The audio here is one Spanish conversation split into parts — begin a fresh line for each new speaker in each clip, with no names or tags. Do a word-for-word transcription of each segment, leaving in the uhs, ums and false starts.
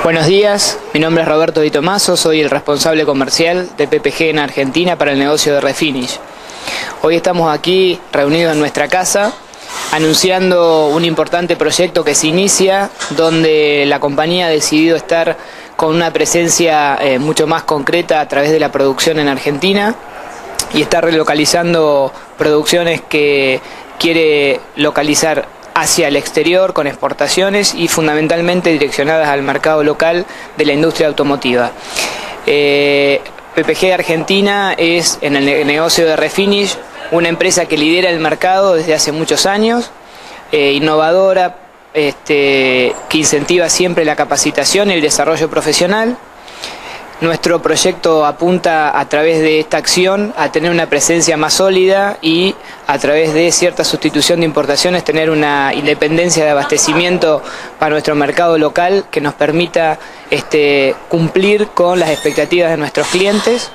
Buenos días, mi nombre es Roberto Di Tomaso, soy el responsable comercial de P P G en Argentina para el negocio de Refinish. Hoy estamos aquí reunidos en nuestra casa anunciando un importante proyecto que se inicia, donde la compañía ha decidido estar con una presencia eh, mucho más concreta a través de la producción en Argentina y está relocalizando producciones que quiere localizar hacia el exterior con exportaciones y fundamentalmente direccionadas al mercado local de la industria automotiva. Eh, P P G Argentina es, en el negocio de Refinish, una empresa que lidera el mercado desde hace muchos años, eh, innovadora, este, que incentiva siempre la capacitación y el desarrollo profesional. Nuestro proyecto apunta a través de esta acción a tener una presencia más sólida y a través de cierta sustitución de importaciones tener una independencia de abastecimiento para nuestro mercado local que nos permita este, cumplir con las expectativas de nuestros clientes.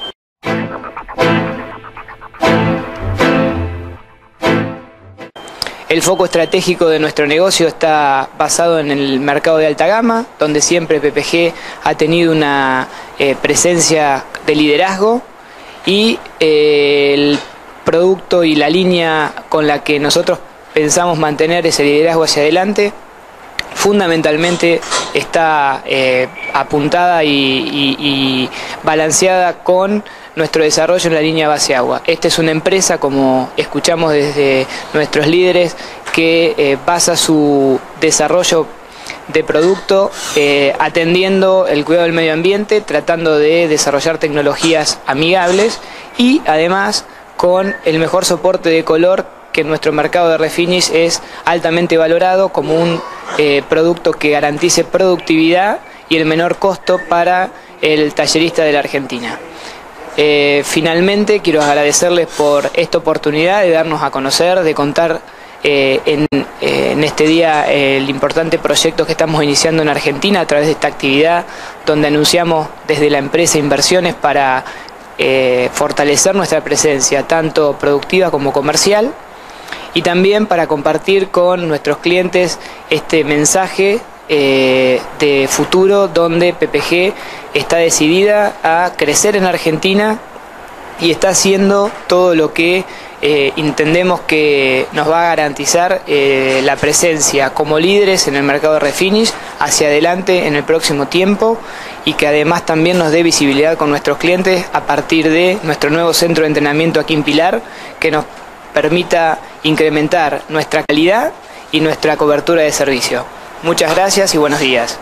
El foco estratégico de nuestro negocio está basado en el mercado de alta gama, donde siempre P P G ha tenido una eh, presencia de liderazgo y eh, el producto y la línea con la que nosotros pensamos mantener ese liderazgo hacia adelante fundamentalmente está eh, apuntada y, y, y balanceada con nuestro desarrollo en la línea base agua. Esta es una empresa, como escuchamos desde nuestros líderes, que eh, basa su desarrollo de producto eh, atendiendo el cuidado del medio ambiente, tratando de desarrollar tecnologías amigables y además con el mejor soporte de color, que en nuestro mercado de Refinish es altamente valorado como un eh, producto que garantice productividad y el menor costo para el tallerista de la Argentina. Eh, finalmente quiero agradecerles por esta oportunidad de darnos a conocer, de contar eh, en, eh, en este día eh, el importante proyecto que estamos iniciando en Argentina a través de esta actividad, donde anunciamos desde la empresa inversiones para eh, fortalecer nuestra presencia tanto productiva como comercial, y también para compartir con nuestros clientes este mensaje eh, de futuro, donde P P G está decidida a crecer en Argentina y está haciendo todo lo que eh, entendemos que nos va a garantizar eh, la presencia como líderes en el mercado de Refinish hacia adelante en el próximo tiempo, y que además también nos dé visibilidad con nuestros clientes a partir de nuestro nuevo centro de entrenamiento aquí en Pilar, que nos permita incrementar nuestra calidad y nuestra cobertura de servicio. Muchas gracias y buenos días.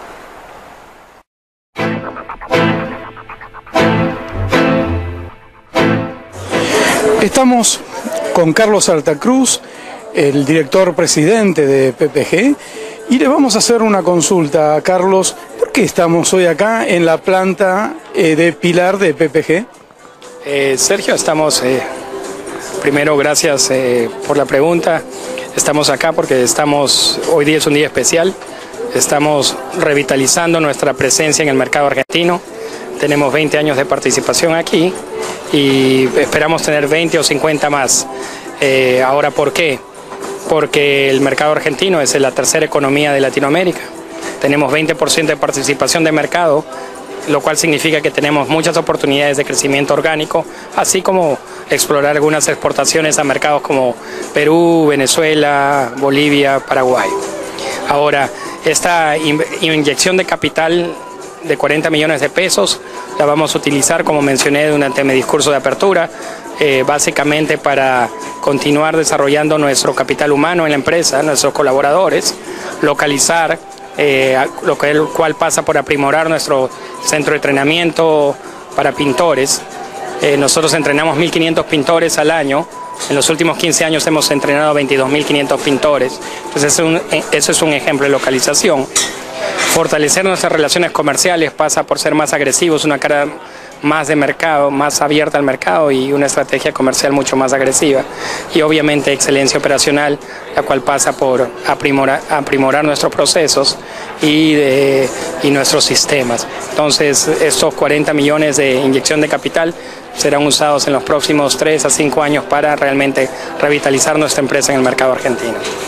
Estamos con Carlos Altacruz, el director presidente de P P G, y le vamos a hacer una consulta a Carlos. ¿Por qué estamos hoy acá en la planta eh, de Pilar de P P G?
Eh, Sergio, estamos... Eh... Primero, gracias eh, por la pregunta. Estamos acá porque estamos, hoy día es un día especial. Estamos revitalizando nuestra presencia en el mercado argentino. Tenemos veinte años de participación aquí y esperamos tener veinte o cincuenta más. Eh, ahora, ¿por qué? Porque el mercado argentino es la tercera economía de Latinoamérica. Tenemos veinte por ciento de participación de mercado, lo cual significa que tenemos muchas oportunidades de crecimiento orgánico, así como explorar algunas exportaciones a mercados como Perú, Venezuela, Bolivia, Paraguay. Ahora, esta inyección de capital de cuarenta millones de pesos la vamos a utilizar, como mencioné durante mi discurso de apertura, eh, básicamente para continuar desarrollando nuestro capital humano en la empresa, nuestros colaboradores, localizar, eh, lo que, el cual pasa por aprimorar nuestro centro de entrenamiento para pintores. Eh, nosotros entrenamos mil quinientos pintores al año. En los últimos quince años hemos entrenado veintidós mil quinientos pintores. Entonces eso es, un, eso es un ejemplo de localización. Fortalecer nuestras relaciones comerciales pasa por ser más agresivos, una cara más de mercado, más abierta al mercado y una estrategia comercial mucho más agresiva. Y obviamente excelencia operacional, la cual pasa por aprimorar, aprimorar nuestros procesos y, de, y nuestros sistemas. Entonces, estos cuarenta millones de inyección de capital serán usados en los próximos tres a cinco años para realmente revitalizar nuestra empresa en el mercado argentino.